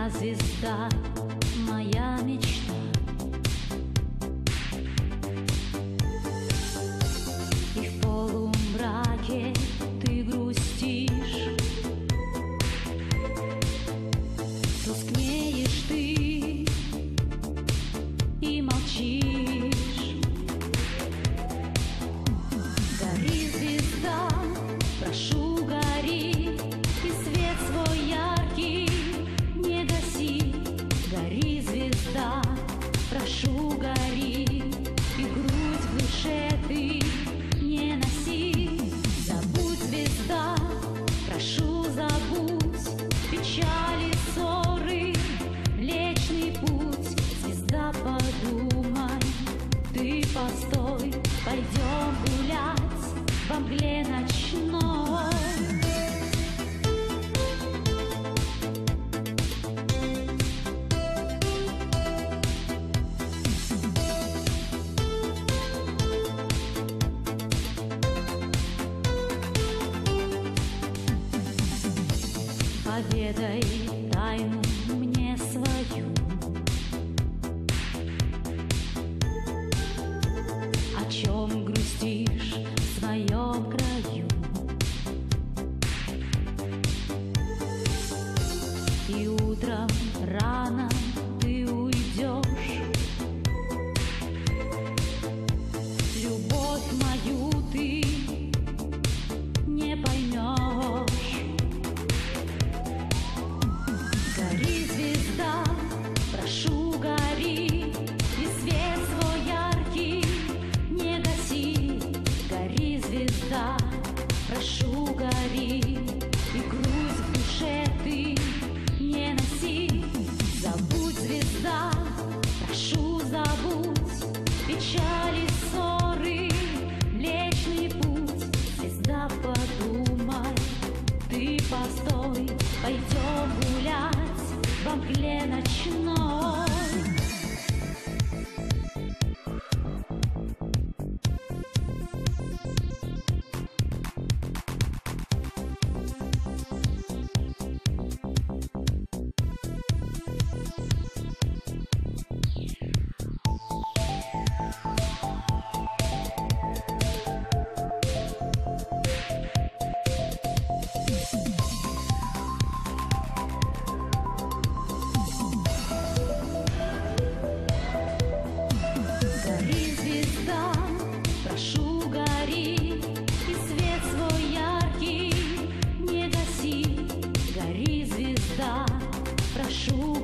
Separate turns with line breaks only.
Я звезда, моя мечта. И в полумраке ты грустишь, тускнеешь ты и молчишь. Гори, звезда, прошу, гори, и свет свой яркий не гаси. Гори, звезда, прошу, гори, и грудь в душе ты не носи. Забудь, звезда, прошу, забудь печали, ссоры, Млечный Путь. Звезда, подумай, ты постой, пойдем гулять во мгле ночной. Поведай тайну мне свою, о чем грустишь в своем краю. И утром рано ты уйдешь, любовь мою ты не поймешь. Гори, звезда, прошу, гори, и свет свой яркий не гаси. Гори, звезда, прошу, гори, и грусть в душе ты не носи. Забудь, звезда, прошу, забудь печали, ссоры, Млечный Путь. Звезда, подумай, ты постой, пойдем гулять во мгле ночной. Гори, звезда, прошу, гори, и свет свой яркий не гаси. Гори, звезда, прошу,